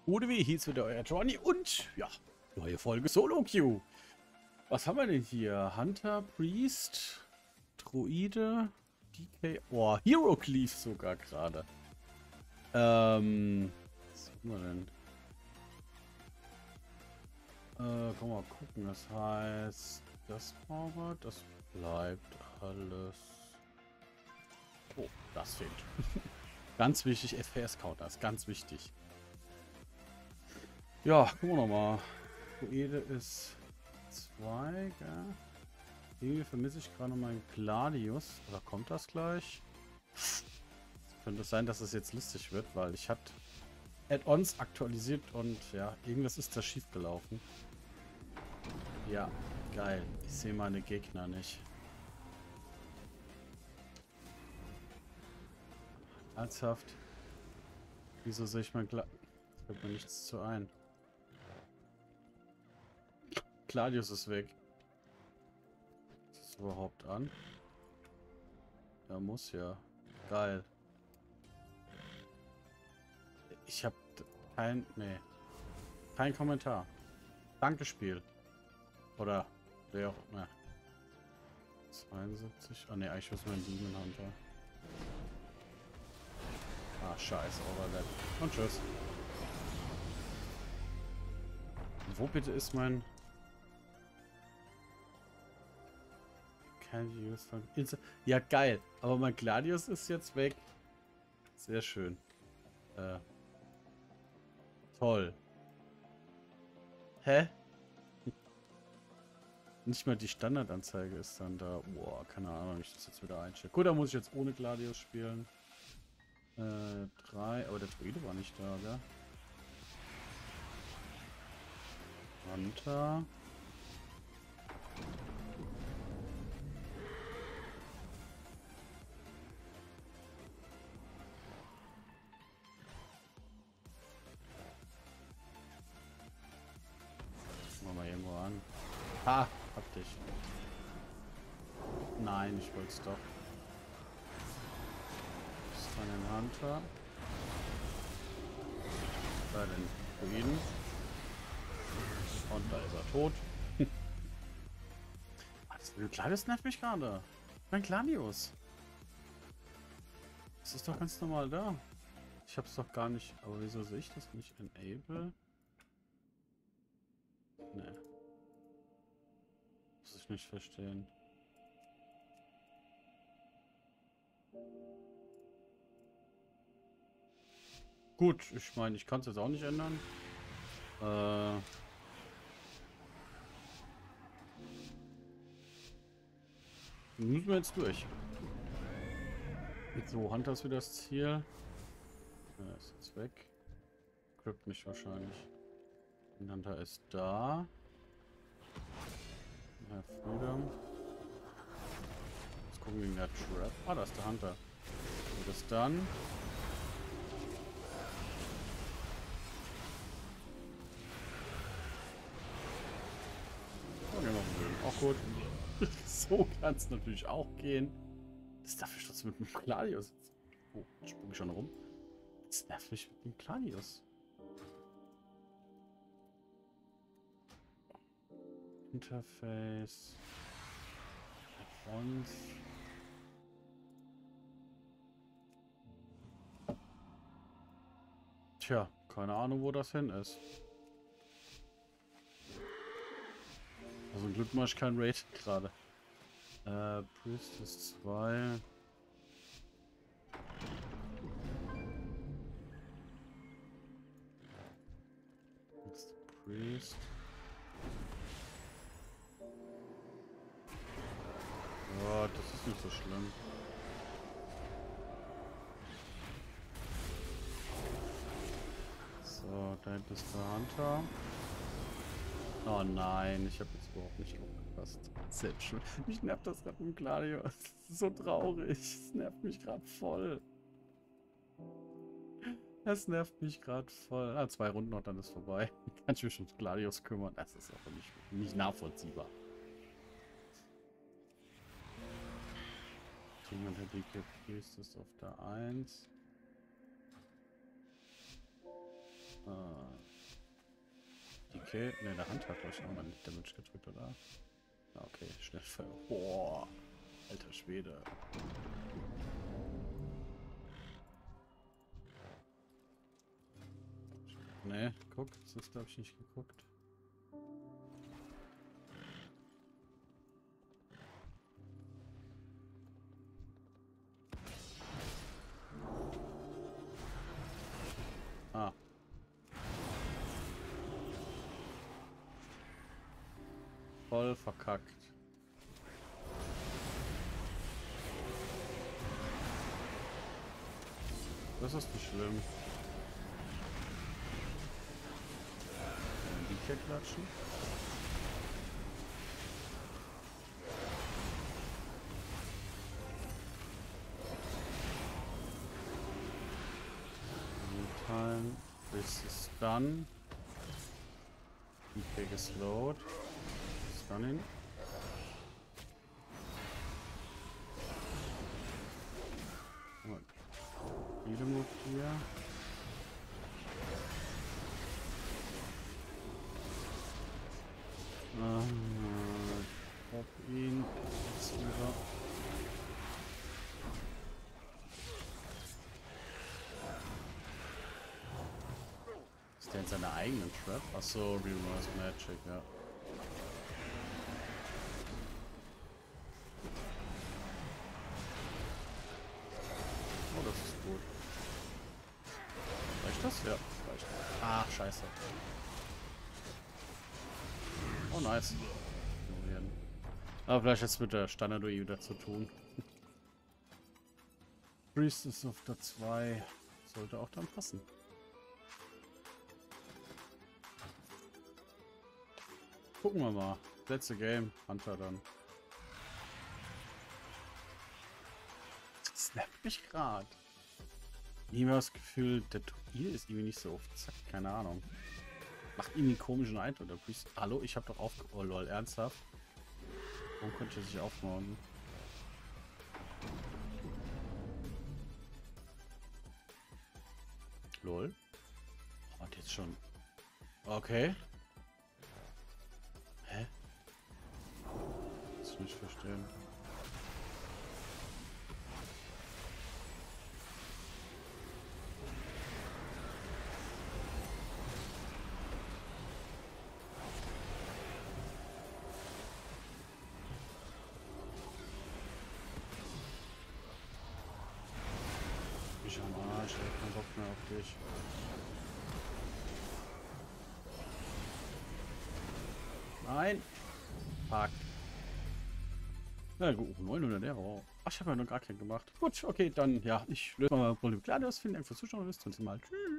Gute wie hieß wieder euer Johnny und ja, neue Folge Solo Queue. Was haben wir denn hier? Hunter, Priest, Druide, DK, oh, Hero Cleave sogar gerade. Was haben wir denn? Komm mal gucken, das heißt, das brauchen wir, das bleibt alles. Oh, das fehlt. Ganz wichtig, FPS-Counter ist ganz wichtig. Ja, gucken wir nochmal. Druide ist 2, gell? Irgendwie vermisse ich gerade noch meinen Gladius. Oder kommt das gleich? Könnte es sein, dass es jetzt lustig wird, weil ich hatte Add-ons aktualisiert und ja, irgendwas ist da schief gelaufen. Ja, geil. Ich sehe meine Gegner nicht. Ernsthaft? Wieso sehe ich mein Gladius? Fällt mir nichts zu ein. Gladius ist weg. Ist das überhaupt an? Ja, muss ja. Geil. Ich habe kein... Nee. Kein Kommentar. Danke, Spiel. Oder wer auch immer. 72. Ah ne, eigentlich muss mein Demon Hunter. Ah, scheiße, Overlap. Und tschüss. Wo bitte ist mein... Can't use von... Ja, geil. Aber mein Gladius ist jetzt weg. Sehr schön. Toll. Hä? Nicht mal die Standardanzeige ist dann da. Boah, keine Ahnung, ich das jetzt wieder einstelle. Gut, dann muss ich jetzt ohne Gladius spielen. 3. Aber der Druide war nicht da, gell? Hunter. Gucken wir mal irgendwo an. Ha! Hab dich. Nein, ich wollte es doch. Das ist dann ein Hunter. Bei den Druiden. Und da ist er tot. Das Gladius nervt mich gerade. Mein Gladius. Das ist doch ganz normal da. Ich hab's doch gar nicht. Aber wieso sehe ich das nicht? Enable? Ne. Muss ich nicht verstehen. Gut, ich meine, ich kann es jetzt auch nicht ändern. Müssen wir jetzt durch. So, Hunter ist wieder das Ziel. Er ist jetzt weg. Glückt mich wahrscheinlich. Der Hunter ist da. Herr Freedom. Jetzt gucken wir in der Trap. Ah, da ist der Hunter. Und bis dann. Oh, noch einen Bögen. Auch gut. So kann es natürlich auch gehen. Das darf ich trotzdem mit dem Gladius. Oh, jetzt sprung ich schon rum. Das nervt mich mit dem Gladius. Interface. Advance. Tja, keine Ahnung, wo das hin ist. Also ein Glück mache ich kein Raid gerade. Priest ist 2. Jetzt Priest. Ja, das ist nicht so schlimm. So, da hinten ist der Hunter. Oh nein, ich habe jetzt überhaupt nicht aufgepasst. Selbst schon. Mich nervt das gerade mit Gladius. Das ist so traurig. Es nervt mich gerade voll. Es nervt mich gerade voll. Ah, 2 Runden noch, dann ist vorbei. Kann ich mich um Gladius kümmern. Das ist aber nicht nachvollziehbar. Jemand der DK Priest ist auf der 1. Okay, ne, der Hand hat gleich nochmal nicht Damage gedrückt, oder? Ah, okay, schnell. Boah, alter Schwede. Ne, guck, das ist glaube ich nicht geguckt. Ah. Voll verkackt. Das ist nicht schlimm. Die hier klatschen. Time. This is done. DK geslowed. Stunning. Viele Move hier. Ich hab ihn. Jetzt wieder. Ist der in seiner eigenen Trap? Achso, Reverse Magic, ja. Oh, das ist gut. Reicht das? Ja, reicht. Ach, scheiße. Oh, nice. Aber vielleicht jetzt mit der Standard-UI wieder zu tun. Priest ist auf der 2. Sollte auch dann passen. Gucken wir mal. Letzte Game. Hunter dann. Das snappt mich gerade. Irgendwie das Gefühl, der Tuil ist irgendwie nicht so oft. Zack, keine Ahnung. Macht irgendwie einen komischen Eindruck. Der Priest. Hallo, ich habe doch aufgebaut. Oh lol, ernsthaft? Warum könnte er sich aufbauen? Lol. Und jetzt schon. Okay. Hä? Das nicht verstehen. Ich am Arsch, ich hab keinen Bock mehr auf dich. Nein! Fuck. Na gut, 900 Euro. Ach, ich habe ja noch gar keinen gemacht. Gut, okay, dann ja, ich löse mal Problem. Klar, das vielen Dank fürs Zuschauen. Bis zum nächsten Mal. Tschüss.